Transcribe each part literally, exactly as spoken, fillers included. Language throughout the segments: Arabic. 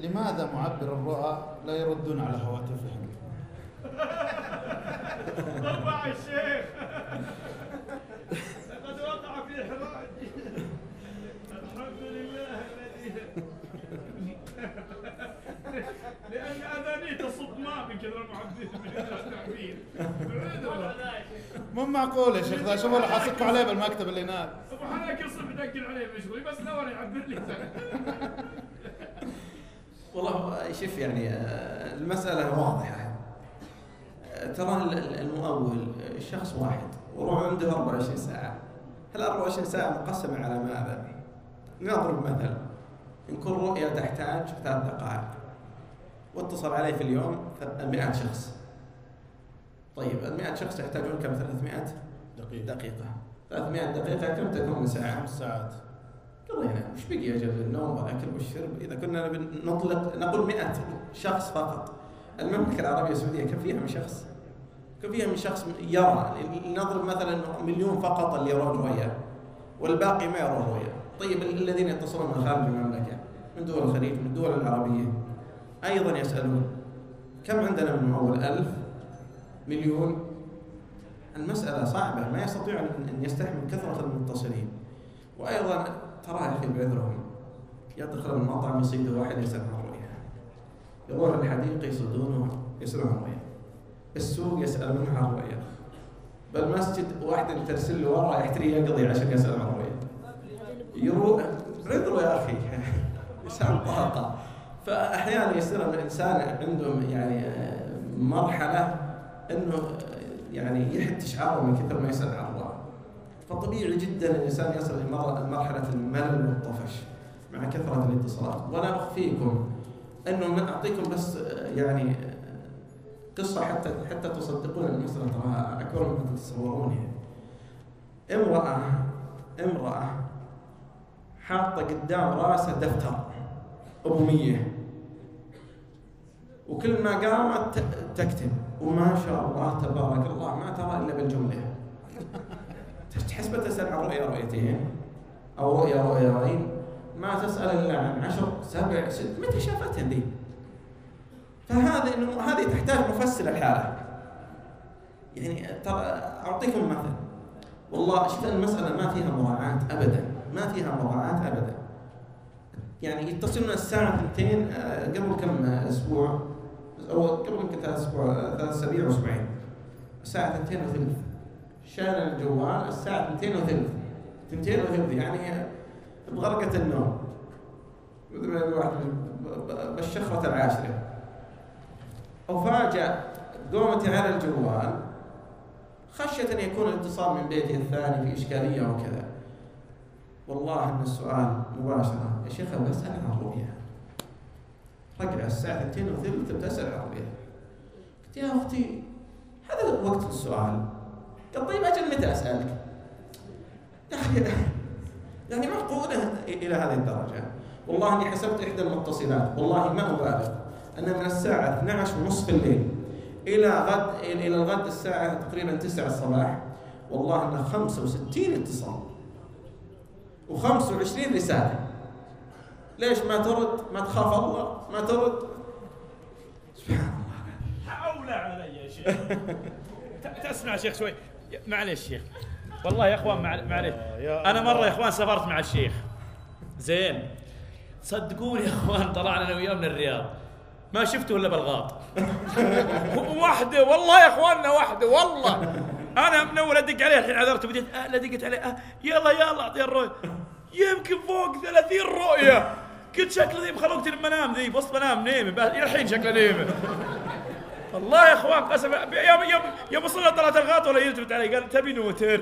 لماذا معبر الرؤى لا يردون على هواتفهم؟ ضبع الشيخ لقد وقع في إحراج. الحمد لله الذي لأن أذاني تصب ماء من كثر المعبرين. مو معقول يا شيخ ذا، شوفوا له حاسكوا عليه بالمكتب اللي هناك. أبو حناك يصب يدقن عليه مشغول بس نور يعبر لي. والله شوف يعني المسألة واضحة. ترى المؤول شخص واحد وروح عنده أربعة وعشرين ساعة. هل أربعة وعشرين ساعة مقسمة على ماذا؟ نضرب مثل، إن كل رؤية تحتاج ثلاث دقائق واتصل عليه في اليوم مئة شخص. طيب المئة شخص يحتاجون كم؟ ثلاثمئة دقيقة. دقيقة. ثلاثمئة دقيقة كم تكون من ساعة؟ خمس ساعات. قضينا وش بقي أجل النوم والأكل والشرب؟ إذا كنا نطلق نقول مئة شخص فقط. المملكة العربية السعودية كم فيها من شخص؟ كم فيها من شخص يرى؟ نضرب مثلا مليون فقط اللي يرون رؤيا والباقي ما يرون رؤيا. طيب الذين يتصلون من خارج المملكة من دول الخليج من الدول العربية أيضا يسألون كم عندنا من مؤول؟ ألف؟ مليون؟ المسألة صعبة، ما يستطيع أن يستحمل كثرة المتصلين. وأيضا ترى يا أخي بعذرهم يدخل المطعم يصيده واحد يسأل عن الرؤيا، يروح الحديقة يصيدونه يسألون عن الرؤيا، السوق يسألون عن الرؤيا، بالمسجد واحد ترسل له ورا يحتري يقضي عشان يسأل عن الرؤيا. يروح عذره يا أخي إنسان طاقة. فأحيانا يصير الإنسان عندهم يعني مرحلة إنه يعني يحد شعاره من كثر ما يسأل عن الرؤيا. فطبيعي جدا الإنسان يصل لمرحلة الملل والطفش مع كثرة الاتصالات. ولا أخفيكم أنه أعطيكم بس يعني قصة حتى حتى تصدقون المسألة تراها أكبر مما تتصورون. امرأة امرأة حاطة قدام راسها دفتر أمومية وكل ما قامت تكتب وما شاء الله تبارك الله ما ترى إلا بالجملة. تحسب تسأل عن رؤيا رؤيتين أو رؤيا رؤيتين ما تسأل إلا عن عشر سبع ست متى شافتها ذي؟ فهذا إنه هذه تحتاج مفسر الحالة. يعني ترى أعطيكم مثل والله شفت المسألة ما فيها مراعاة أبدا، ما فيها مراعاة أبدا. يعني يتصلون الساعة اثنتين قبل كم أسبوع أو قبل يمكن ثلاث أسبوع ثلاث أسابيع وأسبوعين الساعة اثنتين وثلث شان الجوال الساعة اثنتين وثلث اثنتين وثلث يعني بغرقة النوم بالشخرة العاشرة. وفاجأ قومت على الجوال خشية أن يكون الاتصال من بيتي الثاني في إشكالية وكذا. والله أن السؤال مباشرة يا شيخ بسأل عن الرؤيا. رجع الساعة اثنتين وثلث بتسأل عن الرؤيا. قلت يا أختي هذا وقت السؤال. قال طيب أجل متى أسألك؟ يا أخي يعني معقولة إلى هذه الدرجة؟ والله إني حسبت إحدى المتصلات والله ما أبالغ أن من الساعة اثنتي عشرة ونصف الليل إلى غد إلى الغد الساعة تقريبا تسعة الصباح والله أنه خمسة وستين اتصال وخمسة وعشرين رسالة. ليش ما ترد؟ ما تخاف الله؟ ما ترد؟ سبحان الله. حول علي يا شيخ. تسمع شيخ شوي معلش شيخ والله يا اخوان معلش انا مره يا اخوان سافرت مع الشيخ زين صدقوني يا اخوان طلعنا انا وياه من الرياض ما شفته الا بالغاط. وحده والله يا اخواننا وحده والله انا من اول ادق عليه الحين عذرت بديت أه لا دقت عليه أه يلا يلا اعطيه الرؤيا يمكن فوق ثلاثين رؤيا. قلت شكله ذي بخلوقتي لما انام ذي بوسط منام نيمه الى الحين شكله نيمه. والله يا اخوان قسم يوم يوم يوم وصلنا طلعت الغاط ولا يلتفت علي قال تبي نوتر.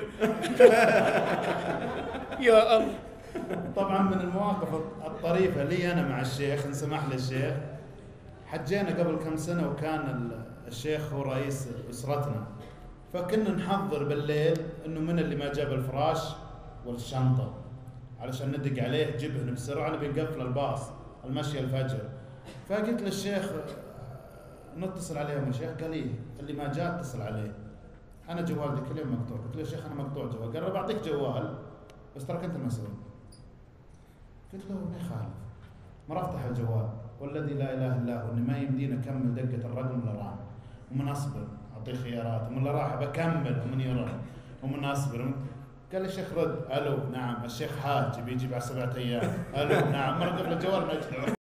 يا الله. طبعا من المواقف الطريفه لي انا مع الشيخ ان سمح لي الشيخ حجينا قبل كم سنه وكان الشيخ هو رئيس اسرتنا فكنا نحضر بالليل انه من اللي ما جاب الفراش والشنطه علشان ندق عليه جبهن بسرعه نبي نقفل الباص المشي الفجر. فقلت للشيخ نتصل عليهم يا شيخ قال لي اللي ما جاء اتصل عليه انا جوالي كل يوم مقطوع. قلت له يا شيخ انا مقطوع جوال. قال له بعطيك جوال بس تراك انت المسؤول. قلت له ما يخالف ما راح افتح الجوال والذي لا اله الا هو اني ما يمدينا اكمل دقه الرقم ولا راح، ومن اصبر اعطيه خيارات، ومن لا راح بكمل ومن يرى ومن اصبر. قال الشيخ رد، الو نعم الشيخ حاج بيجي بعد سبعة ايام، الو نعم، مره قبل الجوال ما يجي.